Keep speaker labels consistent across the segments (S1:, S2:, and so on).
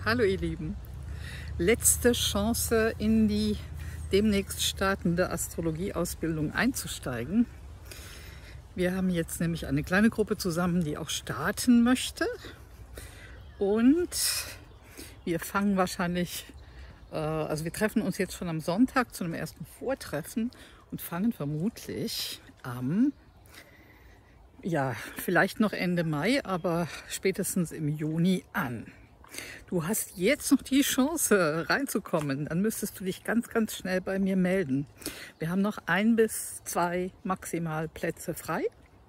S1: Hallo ihr Lieben, letzte Chance in die demnächst startende Astrologie-Ausbildung einzusteigen. Wir haben jetzt nämlich eine kleine Gruppe zusammen, die auch starten möchte, und wir fangen wahrscheinlich, wir treffen uns jetzt schon am Sonntag zu einem ersten Vortreffen und fangen vermutlich am, vielleicht noch Ende Mai, aber spätestens im Juni an. Du hast jetzt noch die Chance reinzukommen, dann müsstest du dich ganz, ganz schnell bei mir melden. Wir haben noch 1 bis 2 maximal Plätze frei.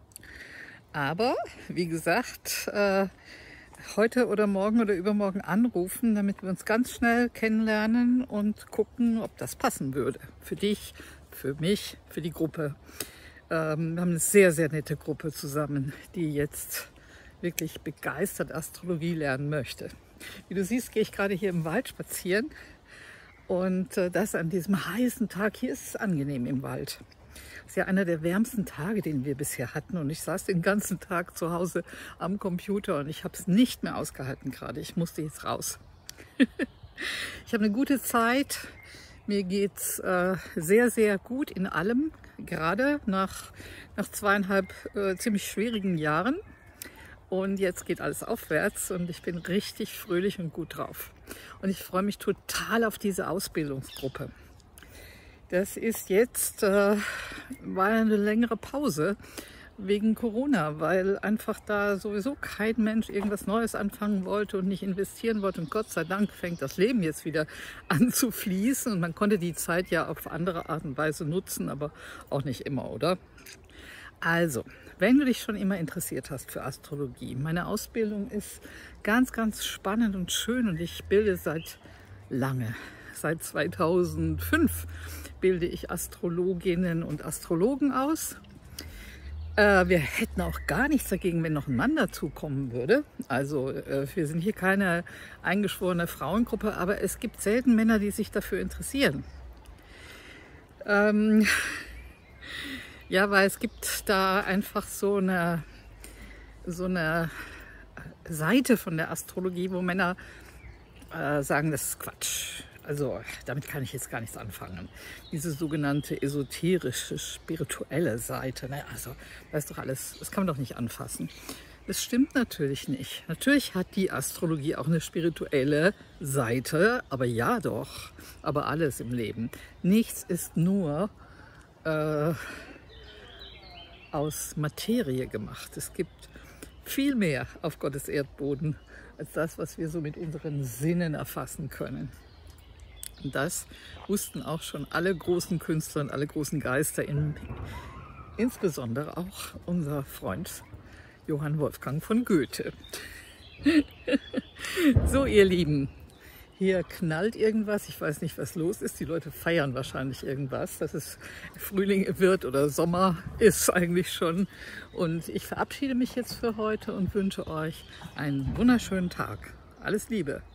S1: Aber wie gesagt, heute oder morgen oder übermorgen anrufen, damit wir uns ganz schnell kennenlernen und gucken, ob das passen würde. Für dich, für mich, für die Gruppe. Wir haben eine sehr, sehr nette Gruppe zusammen, die jetzt wirklich begeistert Astrologie lernen möchte. Wie du siehst, gehe ich gerade hier im Wald spazieren, und das an diesem heißen Tag. Hier ist es angenehm im Wald. Das ist ja einer der wärmsten Tage, den wir bisher hatten, und ich saß den ganzen Tag zu Hause am Computer und ich habe es nicht mehr ausgehalten gerade. Ich musste jetzt raus. Ich habe eine gute Zeit. Mir geht es sehr, sehr gut in allem, gerade nach 2,5 ziemlich schwierigen Jahren. Und jetzt geht alles aufwärts und ich bin richtig fröhlich und gut drauf. Und ich freue mich total auf diese Ausbildungsgruppe. Das ist jetzt, war eine längere Pause wegen Corona, weil einfach da sowieso kein Mensch irgendwas Neues anfangen wollte und nicht investieren wollte. Und Gott sei Dank fängt das Leben jetzt wieder an zu fließen und man konnte die Zeit ja auf andere Art und Weise nutzen, aber auch nicht immer, oder? Also, wenn du dich schon immer interessiert hast für Astrologie, meine Ausbildung ist ganz, ganz spannend und schön, und ich bilde seit 2005 bilde ich Astrologinnen und Astrologen aus. Wir hätten auch gar nichts dagegen, wenn noch ein Mann dazukommen würde. Also wir sind hier keine eingeschworene Frauengruppe, aber es gibt selten Männer, die sich dafür interessieren. Ja, weil es gibt da einfach so eine Seite von der Astrologie, wo Männer sagen, das ist Quatsch. Also damit kann ich jetzt gar nichts anfangen. Diese sogenannte esoterische, spirituelle Seite, also das ist doch alles, das kann man doch nicht anfassen. Das stimmt natürlich nicht. Natürlich hat die Astrologie auch eine spirituelle Seite, aber ja doch, aber alles im Leben. Nichts ist nur aus Materie gemacht. Es gibt viel mehr auf Gottes Erdboden als das, was wir so mit unseren Sinnen erfassen können. Und das wussten auch schon alle großen Künstler und alle großen Geister, insbesondere auch unser Freund Johann Wolfgang von Goethe. So, ihr Lieben, hier knallt irgendwas. Ich weiß nicht, was los ist. Die Leute feiern wahrscheinlich irgendwas, dass es Frühling wird oder Sommer ist eigentlich schon. Und ich verabschiede mich jetzt für heute und wünsche euch einen wunderschönen Tag. Alles Liebe!